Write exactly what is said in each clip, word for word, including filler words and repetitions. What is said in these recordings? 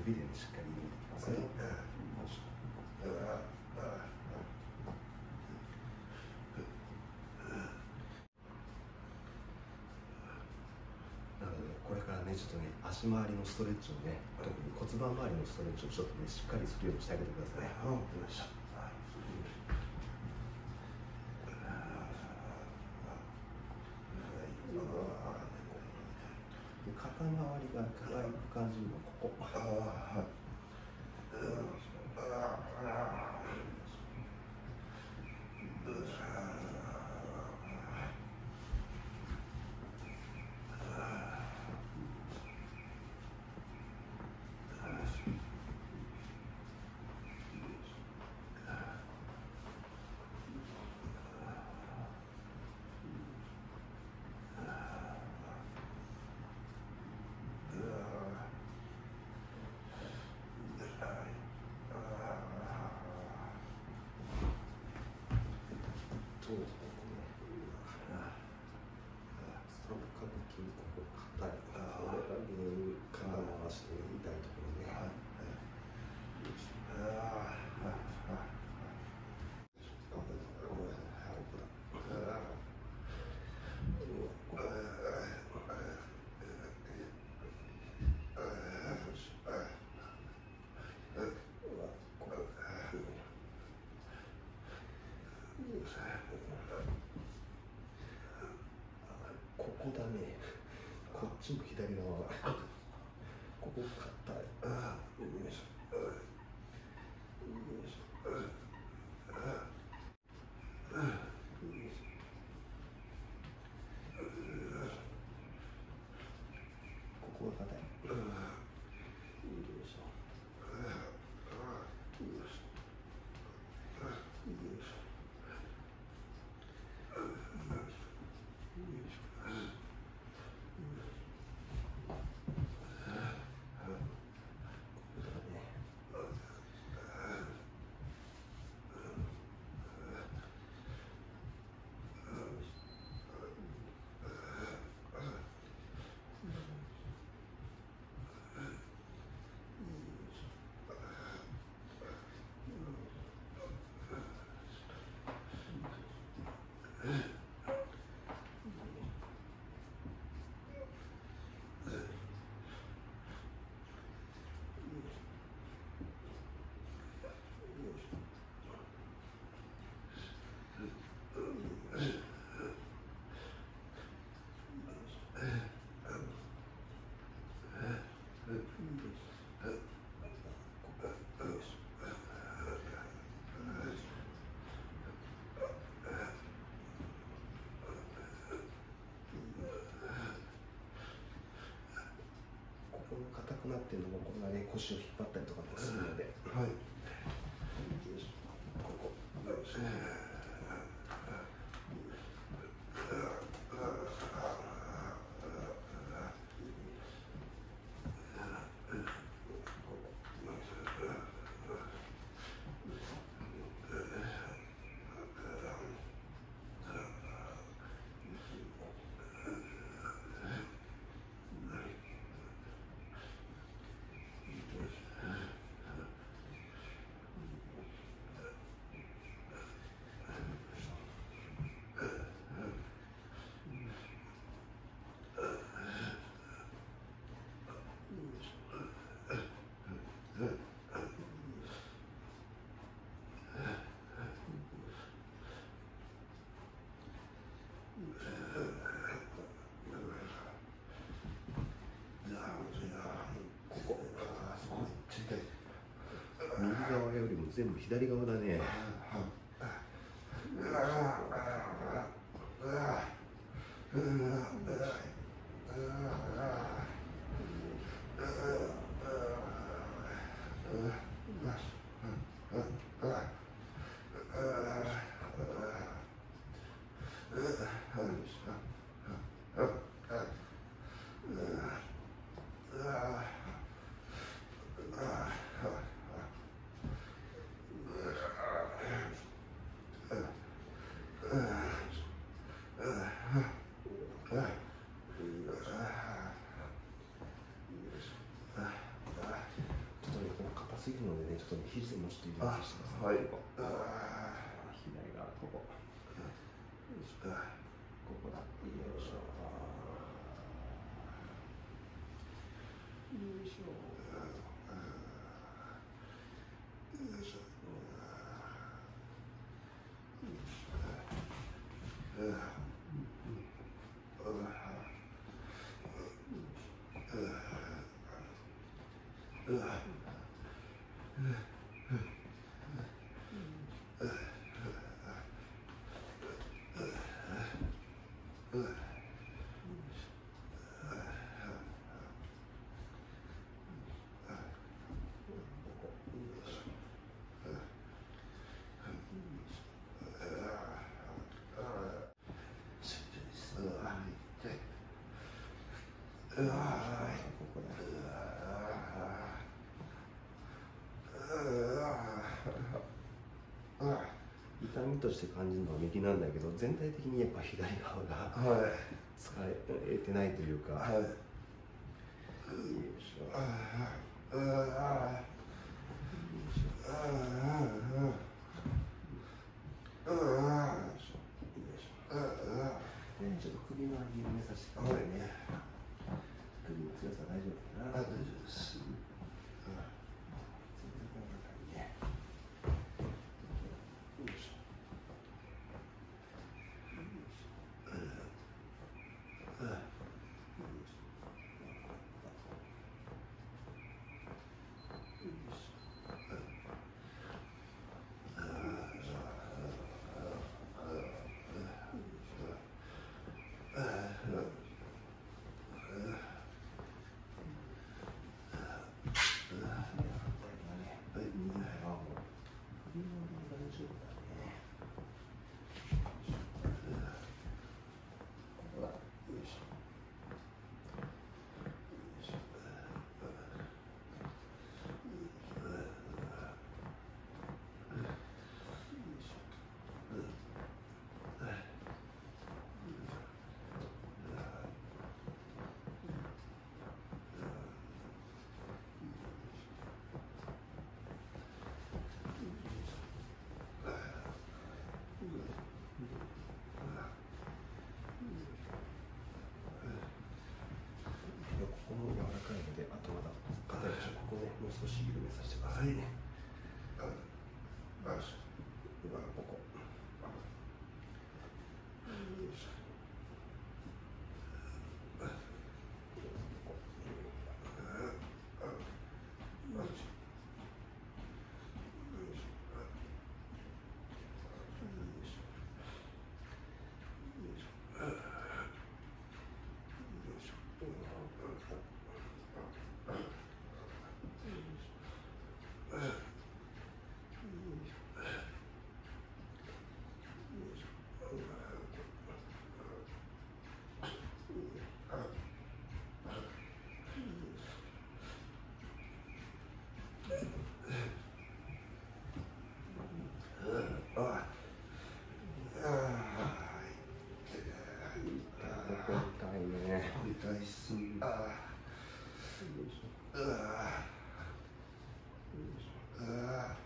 指で、ね、しっかり入れてきますね。なのでこれからねちょっとね足回りのストレッチをね、特に骨盤周りのストレッチをちょっとねしっかりするようにしてあげてください。わかりました。肩周りが硬い感じのここ。そうですね。三角筋ここ硬い。これが原因肩回して痛いところね。ここだね。こっちも左側。ここ硬い。よいしょ。よいしょ。よいしょ。ここが硬い。よいしょ。よいしょ。よいしょ。硬くなってるのもこれがね腰を引っ張ったりとかもするので、はい。ここ。よいしょ。右側よりも全部左側だね。こすぎるのでね、ちょっと肘でもちょっと入れさせてください。はい。左側ここ。よいしょ。ここだ。よいしょ。よいしょ。よいしょ。うわここだ。痛みとして感じるのは右なんだけど、全体的にやっぱ左側が使えてないというか。はい。よいしょ。ちょっと首の緩めさせてくださいね。首の強さ大丈夫かな。大丈夫です。もう少し緩めさせてくださいね。あ、あ、今ここ。よいしょ。痛いっす。ああ。よいしょ。ああ。よいしょ。ああ。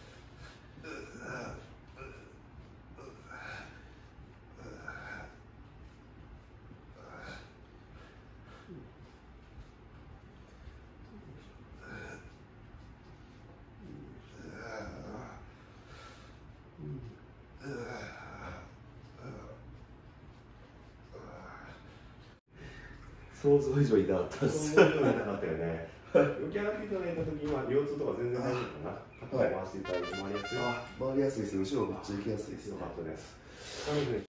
想像以上痛かったです。想像以上痛かったよね。浮き上がっていただいた時は腰痛とか全然大丈夫かな。肩を回していただいて回りやすい。あ、回りやすいです。後ろめっちゃ行きやすいです。よかったです。